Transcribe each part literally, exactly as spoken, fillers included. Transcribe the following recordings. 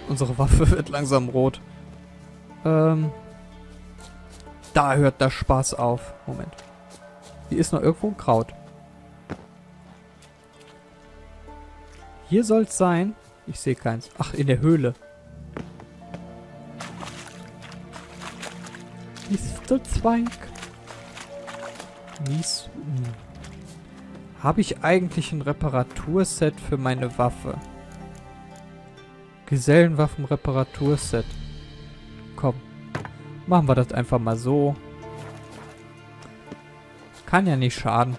Unsere Waffe wird langsam rot. Ähm. Da hört der Spaß auf. Moment. Hier ist noch irgendwo ein Kraut. Hier soll es sein. Ich sehe keins. Ach, in der Höhle. Distelzweig. Mies. Hm. Habe ich eigentlich ein Reparaturset für meine Waffe? Gesellenwaffen-Reparaturset. Komm. Machen wir das einfach mal so. Kann ja nicht schaden.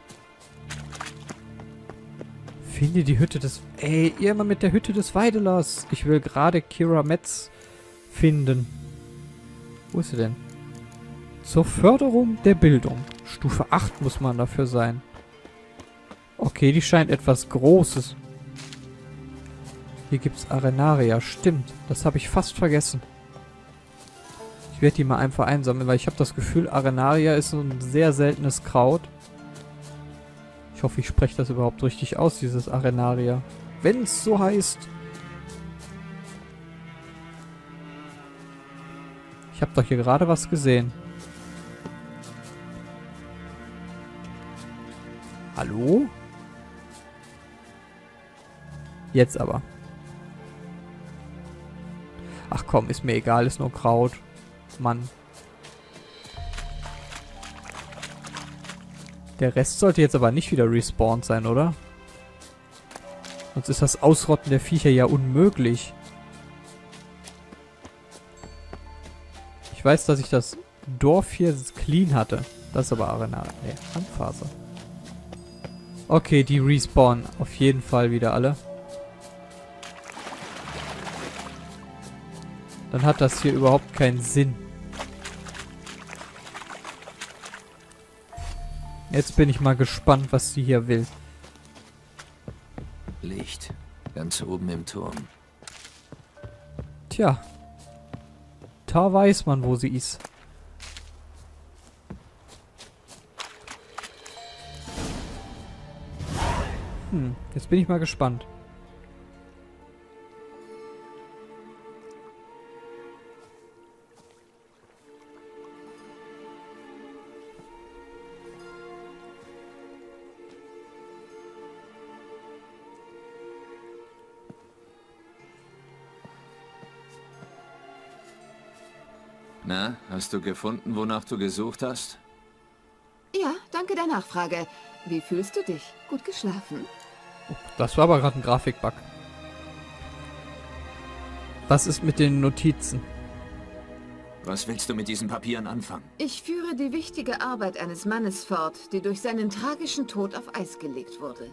Finde die Hütte des... Ey, ihr immer mit der Hütte des Weidelers. Ich will gerade Keira Metz finden. Wo ist sie denn? Zur Förderung der Bildung. Stufe acht muss man dafür sein. Okay, die scheint etwas Großes. Hier gibt es Arenaria. Stimmt, das habe ich fast vergessen. Ich werde die mal einfach einsammeln, weil ich habe das Gefühl, Arenaria ist so ein sehr seltenes Kraut. Ich hoffe, ich spreche das überhaupt richtig aus, dieses Arenaria. Wenn es so heißt. Ich habe doch hier gerade was gesehen. Hallo? Jetzt aber. Ach komm, ist mir egal, ist nur Kraut. Mann. Der Rest sollte jetzt aber nicht wieder respawned sein, oder? Sonst ist das Ausrotten der Viecher ja unmöglich. Ich weiß, dass ich das Dorf hier clean hatte. Das ist aber Arena. Ne, Handfaser. Okay, die respawnen auf jeden Fall wieder alle. Dann hat das hier überhaupt keinen Sinn. Jetzt bin ich mal gespannt, was sie hier will. Licht. Ganz oben im Turm. Tja. Da weiß man, wo sie ist. Hm, jetzt bin ich mal gespannt. Na, hast du gefunden, wonach du gesucht hast? Ja, danke der Nachfrage. Wie fühlst du dich? Gut geschlafen? Oh, das war aber gerade ein Grafikbug. Was ist mit den Notizen? Was willst du mit diesen Papieren anfangen? Ich führe die wichtige Arbeit eines Mannes fort, die durch seinen tragischen Tod auf Eis gelegt wurde.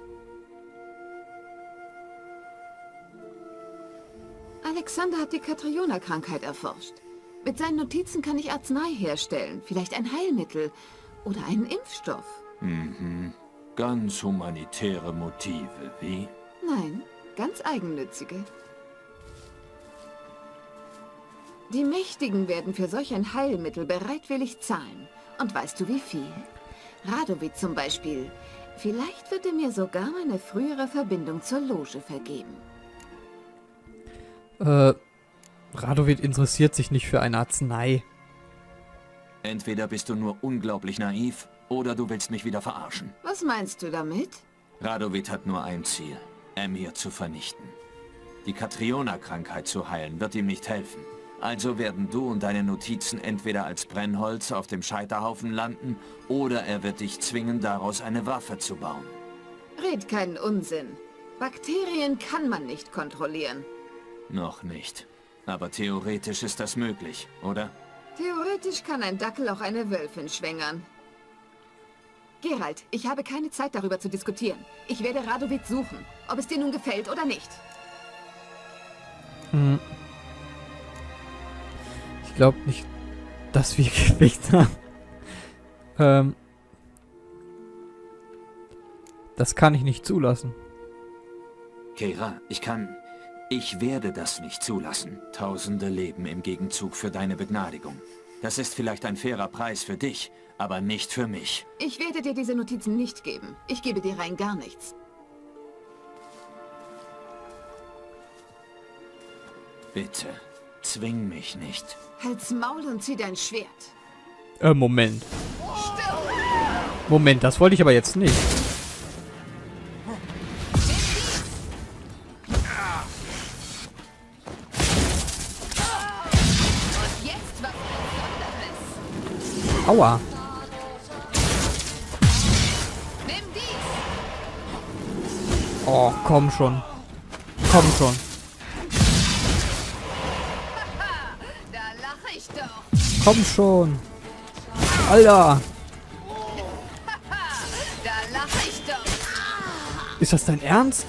Alexander hat die Catriona-Krankheit erforscht. Mit seinen Notizen kann ich Arznei herstellen, vielleicht ein Heilmittel oder einen Impfstoff. Mhm. Ganz humanitäre Motive, wie? Nein, ganz eigennützige. Die Mächtigen werden für solch ein Heilmittel bereitwillig zahlen. Und weißt du wie viel? Radovid zum Beispiel. Vielleicht wird er mir sogar meine frühere Verbindung zur Loge vergeben. Äh, Radovid interessiert sich nicht für eine Arznei. Entweder bist du nur unglaublich naiv, oder du willst mich wieder verarschen. Was meinst du damit? Radovid hat nur ein Ziel, Emhyr zu vernichten. Die Catriona-Krankheit zu heilen wird ihm nicht helfen. Also werden du und deine Notizen entweder als Brennholz auf dem Scheiterhaufen landen, oder er wird dich zwingen, daraus eine Waffe zu bauen. Red keinen Unsinn. Bakterien kann man nicht kontrollieren. Noch nicht. Aber theoretisch ist das möglich, oder? Theoretisch kann ein Dackel auch eine Wölfin schwängern. Geralt, ich habe keine Zeit darüber zu diskutieren. Ich werde Radovid suchen, ob es dir nun gefällt oder nicht. Hm. Ich glaube nicht, dass wir Gewicht haben. Ähm. Das kann ich nicht zulassen. Keira, ich kann... Ich werde das nicht zulassen. Tausende leben im Gegenzug für deine Begnadigung. Das ist vielleicht ein fairer Preis für dich, aber nicht für mich. Ich werde dir diese Notizen nicht geben. Ich gebe dir rein gar nichts. Bitte, zwing mich nicht. Halt's Maul und zieh dein Schwert. Äh, Moment. Moment, das wollte ich aber jetzt nicht. Und jetzt was Besonderes. Aua. Nimm dies. Oh, komm schon. Komm schon. Da lache ich doch. Komm schon. Alter. Da lache ich doch. Ist das dein Ernst?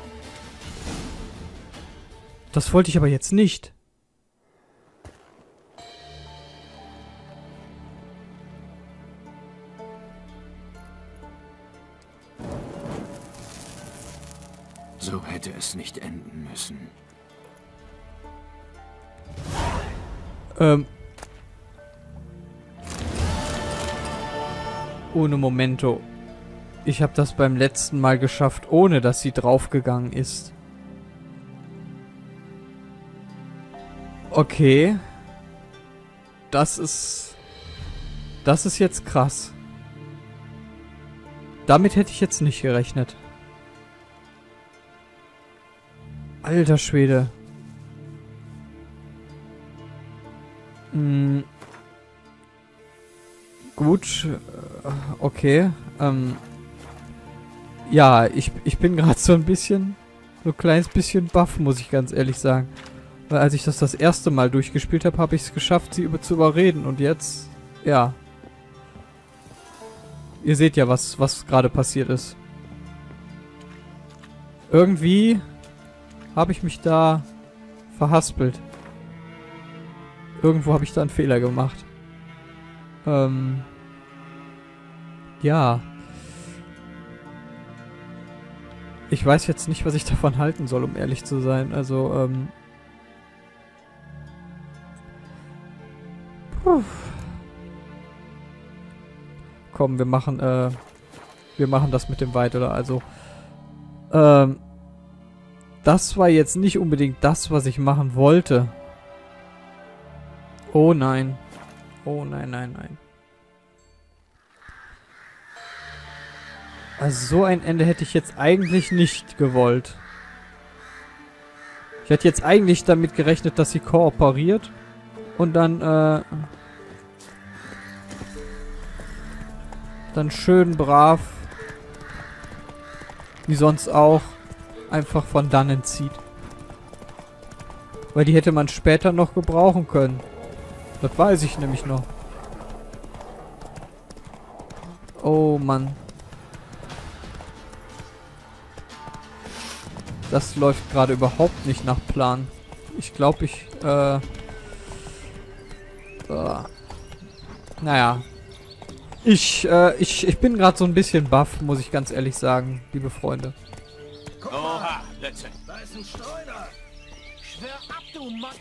Das wollte ich aber jetzt nicht. So hätte es nicht enden müssen. Ähm. Ohne Momento. Ich habe das beim letzten Mal geschafft, ohne dass sie draufgegangen ist. Okay. Das ist... Das ist jetzt krass. Damit hätte ich jetzt nicht gerechnet. Alter Schwede. Hm. Gut. Okay. Ähm. Ja, ich, ich bin gerade so ein bisschen... So ein kleines bisschen baff, muss ich ganz ehrlich sagen. Weil als ich das das erste Mal durchgespielt habe, habe ich es geschafft, sie über zu überreden. Und jetzt... Ja. Ihr seht ja, was, was gerade passiert ist. Irgendwie... habe ich mich da verhaspelt. Irgendwo habe ich da einen Fehler gemacht. Ähm. Ja. Ich weiß jetzt nicht, was ich davon halten soll, um ehrlich zu sein. Also, ähm. Puh. Komm, wir machen, äh. Wir machen das mit dem Weiter. Also, ähm. Das war jetzt nicht unbedingt das, was ich machen wollte. Oh nein. Oh nein, nein, nein. Also so ein Ende hätte ich jetzt eigentlich nicht gewollt. Ich hätte jetzt eigentlich damit gerechnet, dass sie kooperiert. Und dann, äh... dann schön brav. Wie sonst auch. Einfach von dannen zieht. Weil die hätte man später noch gebrauchen können. Das weiß ich nämlich noch. Oh Mann. Das läuft gerade überhaupt nicht nach Plan. Ich glaube, ich, äh... äh naja. Ich, äh, ich, ich bin gerade so ein bisschen baff, muss ich ganz ehrlich sagen, liebe Freunde. Oha, Letze. Da ist ein Streuner! Schwör ab, du Mann!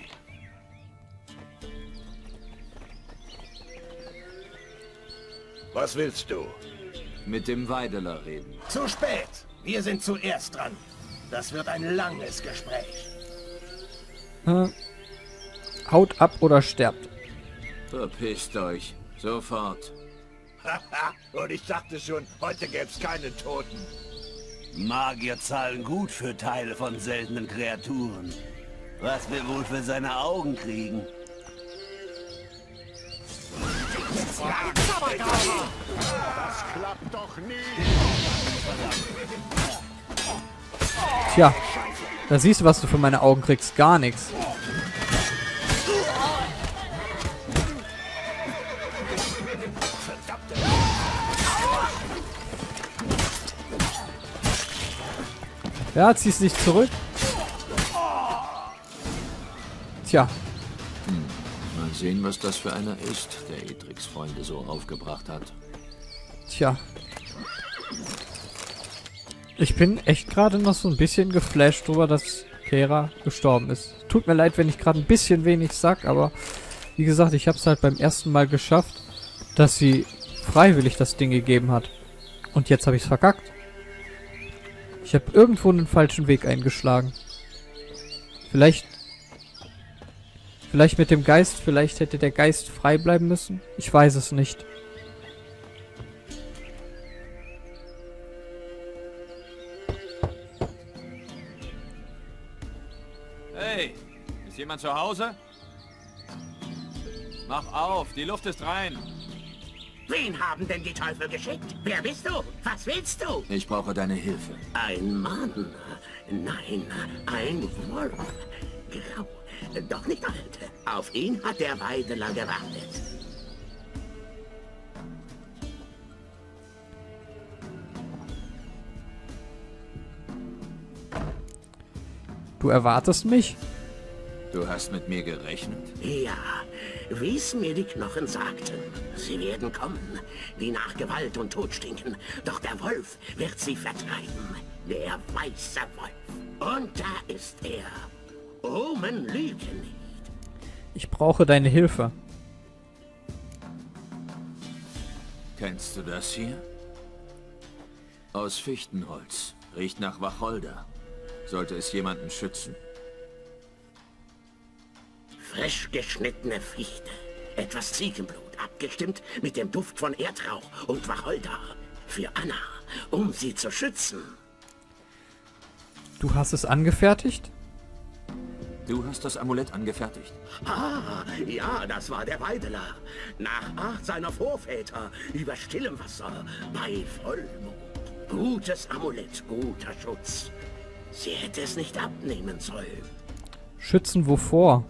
Was willst du? Mit dem Weideler reden. Zu spät! Wir sind zuerst dran. Das wird ein langes Gespräch. Äh, haut ab oder sterbt. Verpisst euch. Sofort. Haha, und ich dachte schon, heute gäb's keine Toten. Magier zahlen gut für Teile von seltenen Kreaturen. Was wir wohl für seine Augen kriegen? Das klappt doch nie! Tja, da siehst du, was du für meine Augen kriegst. Gar nichts. Ja, ziehst dich zurück. Tja. Hm. Mal sehen, was das für einer ist, der Edrics Freunde so aufgebracht hat. Tja. Ich bin echt gerade noch so ein bisschen geflasht drüber, dass Kera gestorben ist. Tut mir leid, wenn ich gerade ein bisschen wenig sag, aber wie gesagt, ich habe es halt beim ersten Mal geschafft, dass sie freiwillig das Ding gegeben hat. Und jetzt habe ich es verkackt. Ich habe irgendwo einen falschen Weg eingeschlagen. Vielleicht Vielleicht mit dem Geist, vielleicht hätte der Geist frei bleiben müssen. Ich weiß es nicht. Hey, ist jemand zu Hause? Mach auf, die Luft ist rein. Wen haben denn die Teufel geschickt? Wer bist du? Was willst du? Ich brauche deine Hilfe. Ein Mann. Nein, ein Wolf. Grau. Doch nicht alt. Auf ihn hat der Weideler gewartet. Du erwartest mich? Du hast mit mir gerechnet? Ja, wie es mir die Knochen sagten. Sie werden kommen, die nach Gewalt und Tod stinken. Doch der Wolf wird sie vertreiben. Der weiße Wolf. Und da ist er. Omen lügen nicht. Ich brauche deine Hilfe. Kennst du das hier? Aus Fichtenholz. Riecht nach Wacholder. Sollte es jemanden schützen? Frisch geschnittene Fichte. Etwas Ziegenblut, abgestimmt mit dem Duft von Erdrauch und Wacholder. Für Anna, um sie zu schützen. Du hast es angefertigt? Du hast das Amulett angefertigt? Ah, ja, das war der Weideler. Nach Art seiner Vorväter, über stillem Wasser, bei Vollmond. Gutes Amulett, guter Schutz. Sie hätte es nicht abnehmen sollen. Schützen wovor?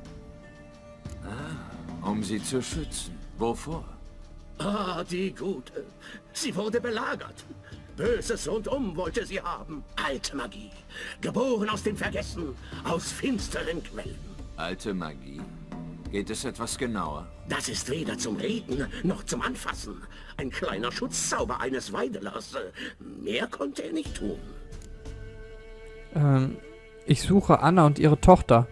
Ah, um sie zu schützen. Wovor? Ah, die Gute. Sie wurde belagert. Böses Rundum wollte sie haben. Alte Magie. Geboren aus dem Vergessen. Aus finsteren Quellen. Alte Magie? Geht es etwas genauer? Das ist weder zum Reden noch zum Anfassen. Ein kleiner Schutzzauber eines Weidelers. Mehr konnte er nicht tun. Ähm, ich suche Anna und ihre Tochter.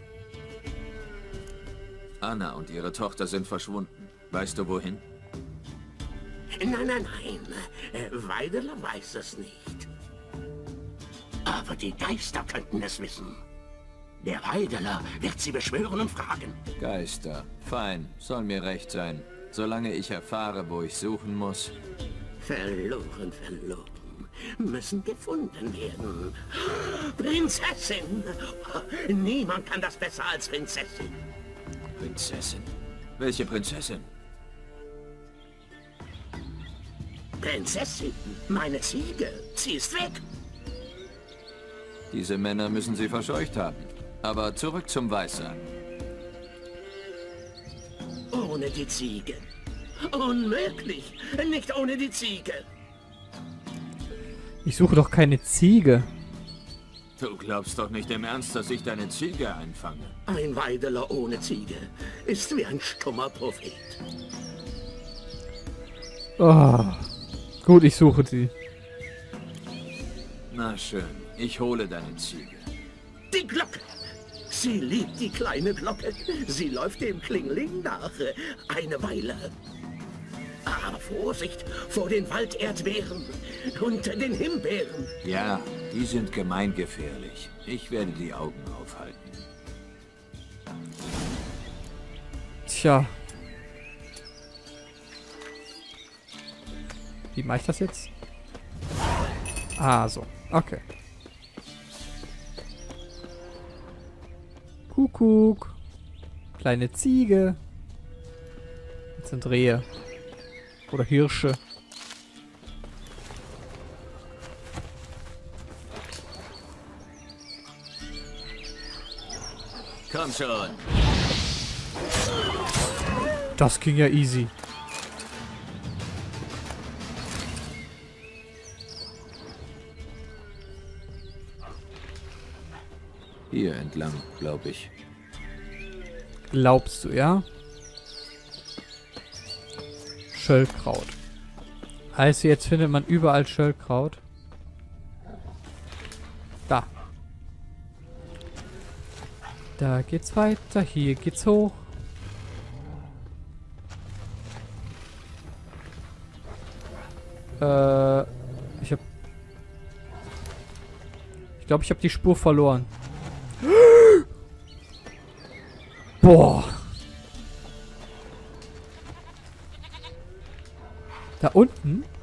Anna und ihre Tochter sind verschwunden. Weißt du wohin? Nein, nein, nein. Äh, Weideler weiß es nicht. Aber die Geister könnten es wissen. Der Weideler wird sie beschwören und fragen. Geister. Fein. Soll mir recht sein. Solange ich erfahre, wo ich suchen muss. Verloren, verloren. Müssen gefunden werden. Prinzessin! Niemand kann das besser als Prinzessin. Prinzessin? Welche Prinzessin? Prinzessin, meine Ziege, sie ist weg. Diese Männer müssen sie verscheucht haben. Aber zurück zum Weissagen. Ohne die Ziege. Unmöglich. Nicht ohne die Ziege. Ich suche doch keine Ziege. Du glaubst doch nicht im Ernst, dass ich deine Ziege einfange. Ein Weideler ohne Ziege ist wie ein stummer Prophet. Oh. Gut, ich suche sie. Na schön, ich hole deine Ziege. Die Glocke. Sie liebt die kleine Glocke. Sie läuft dem Klingling nach. Eine Weile. Aber Vorsicht vor den Walderdbeeren und den Himbeeren. Ja, die sind gemeingefährlich. Ich werde die Augen aufhalten. Tja. Wie mache ich das jetzt? Ah, so. Okay. Kuckuck. Kleine Ziege. Jetzt sind Rehe. Oder Hirsche. Komm schon. Das ging ja easy. Hier entlang, glaube ich. Glaubst du, ja? Schöllkraut. Also jetzt findet man überall Schöllkraut. Da. Da geht's weiter, hier geht's hoch. Äh, ich hab... Ich glaube, ich habe die Spur verloren. Boah, Da unten